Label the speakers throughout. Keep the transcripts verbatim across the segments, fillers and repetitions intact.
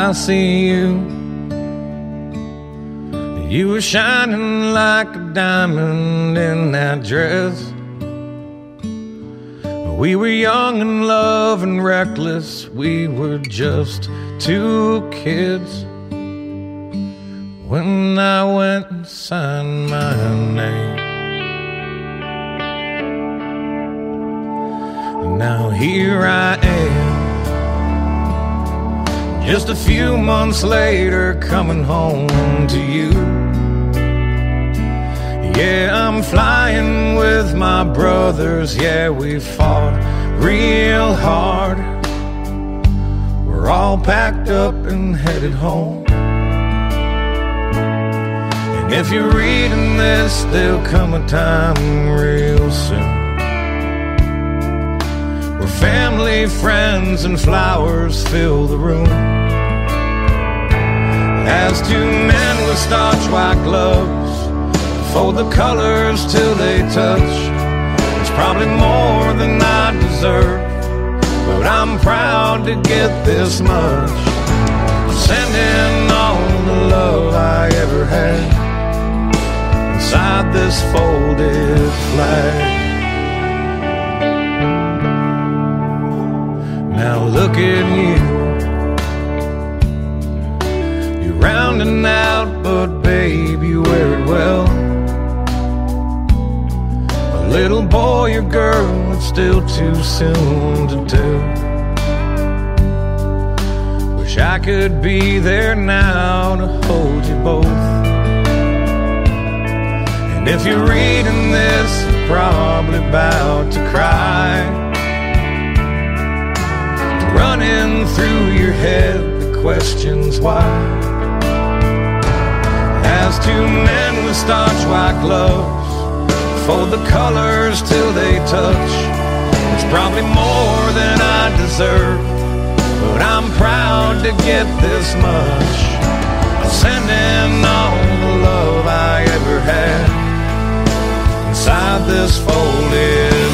Speaker 1: I see you. You were shining like a diamond in that dress. We were young and love and reckless. We were just two kids when I went and signed my name. And now here I am, just a few months later, coming home to you. Yeah, I'm flying with my brothers. Yeah, we fought real hard. We're all packed up and headed home. And if you're reading this, there'll come a time real soon where family, friends, and flowers fill the room. As two men with starch white gloves fold the colors till they touch. It's probably more than I deserve, but I'm proud to get this much. I'm sending all the love I ever had inside this folded flag. Now look at you, you're rounding out, but babe, you wear it well. Little boy or girl, it's still too soon to tell. Wish I could be there now to hold you both. And if you're reading this, you're probably about to cry. Running through your head the questions why. As two men with starch white gloves fold the colors till they touch. It's probably more than I deserve, but I'm proud to get this much. I'm sending all the love I ever had inside this folded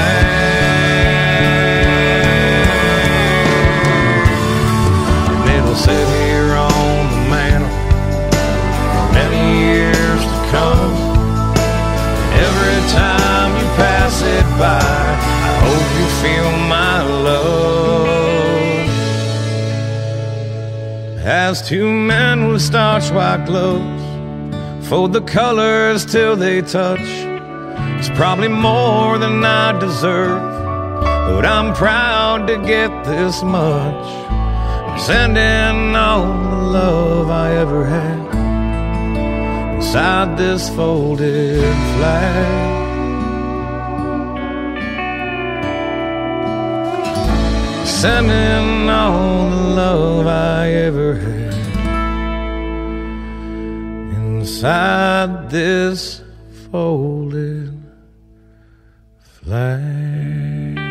Speaker 1: flag. And it'll sit here on the mantle for many years to come. Every time you pass it by, I hope you feel my love. As two men with starch white gloves fold the colors till they touch. It's probably more than I deserve, but I'm proud to get this much. I'm sending all the love I ever had inside this folded flag. Sending all the love I ever had inside this folded flag.